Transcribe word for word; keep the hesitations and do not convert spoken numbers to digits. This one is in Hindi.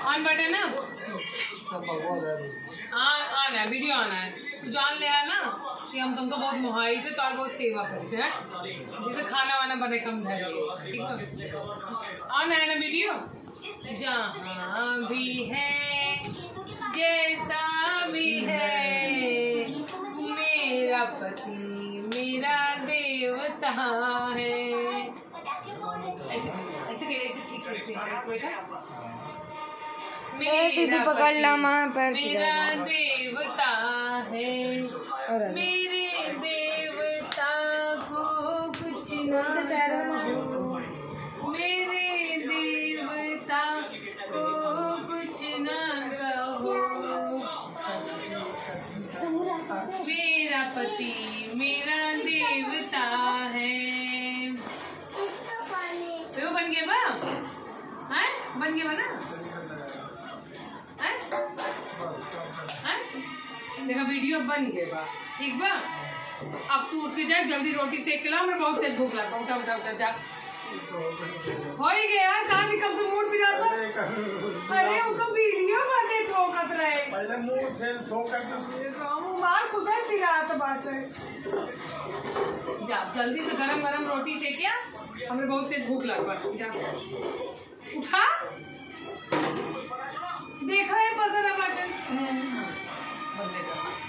ऑन बटन ना आना है, वीडियो आना है। तू जान ले ना कि हम तुमको बहुत मुहाई थे तो बहुत सेवा करते हैं, जैसे खाना वाना बने कम धर ठीक है। आना है ना वीडियो। जहाँ भी है जैसा भी है मेरा पति मेरा देवता है। ऐसे ऐसे ऐसे ठीक से बेटा मेरा पकड़ ला माँ पर मेरा देवता है, मेरे देवता को कुछ ना कहो, मेरे देवता को कुछ ना कहो, मेरा पति मेरा देवता है। तो बन गया बा हैं बन गया बा ना देखा वीडियो बन गए बा ठीक बा। अब तू उठ के जा जल्दी रोटी सेक ला, मैं बहुत तेज भूख लगा। उठा उठा उठा जा हो ही गया यार। कहाँ निकल तू मूड बिगाड़ दो। अरे उनको वीडियो बने ठोकत रहे पहले मूड से ठोकत मार खुदा ही पिला तो बात है। जा जल्दी से गरम गरम रोटी सेकिया, हमें बहुत तेज भूख लगा। जा उठा देखा है पसंद है बटन।